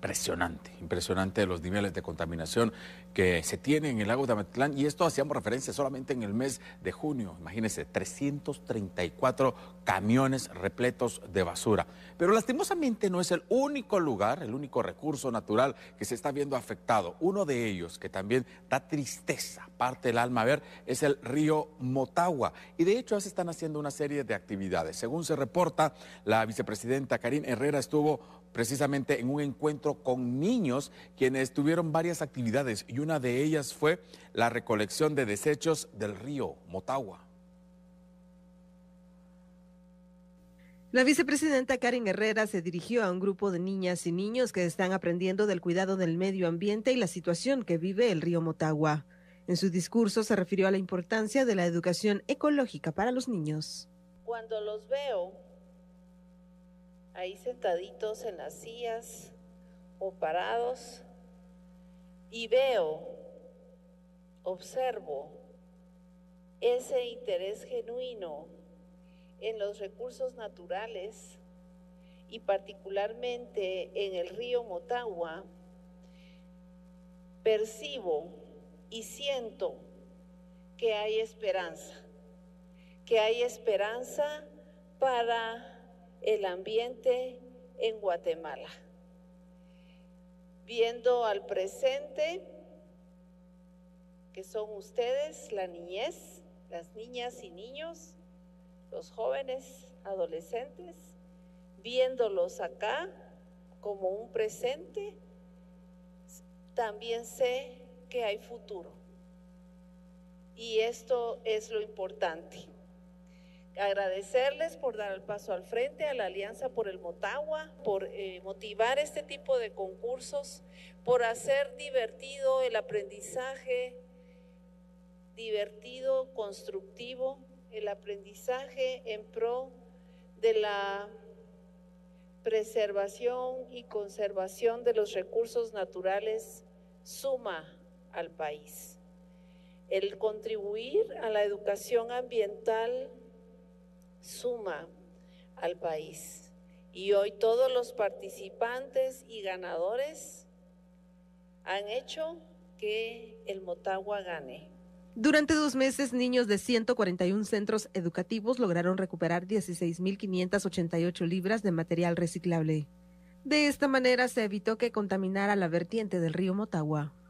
impresionante los niveles de contaminación que se tienen en el lago de Amatitlán, y esto hacíamos referencia solamente en el mes de junio. Imagínense, 334 camiones repletos de basura. Pero lastimosamente no es el único lugar, el único recurso natural que se está viendo afectado. Uno de ellos que también da tristeza, parte del alma a ver, es el río Motagua. Y de hecho se están haciendo una serie de actividades. Según se reporta, la vicepresidenta Karine Herrera estuvo precisamente en un encuentro con niños quienes tuvieron varias actividades, y una de ellas fue la recolección de desechos del río Motagua. La vicepresidenta Karine Herrera se dirigió a un grupo de niñas y niños que están aprendiendo del cuidado del medio ambiente y la situación que vive el río Motagua. En su discurso se refirió a la importancia de la educación ecológica para los niños. Cuando los veo ahí sentaditos en las sillas o parados y observo ese interés genuino en los recursos naturales y particularmente en el río Motagua, percibo y siento que hay esperanza para el ambiente en Guatemala. Viendo al presente, que son ustedes, la niñez, las niñas y niños, los jóvenes, adolescentes, viéndolos acá como un presente, también sé que hay futuro. Y esto es lo importante. Agradecerles por dar el paso al frente a la Alianza por el Motagua, por motivar este tipo de concursos, por hacer divertido el aprendizaje, divertido, constructivo, el aprendizaje en pro de la preservación y conservación de los recursos naturales suma al país. El contribuir a la educación ambiental suma al país. Y hoy todos los participantes y ganadores han hecho que el Motagua gane. Durante 2 meses, niños de 141 centros educativos lograron recuperar 16.588 libras de material reciclable. De esta manera se evitó que contaminara la vertiente del río Motagua.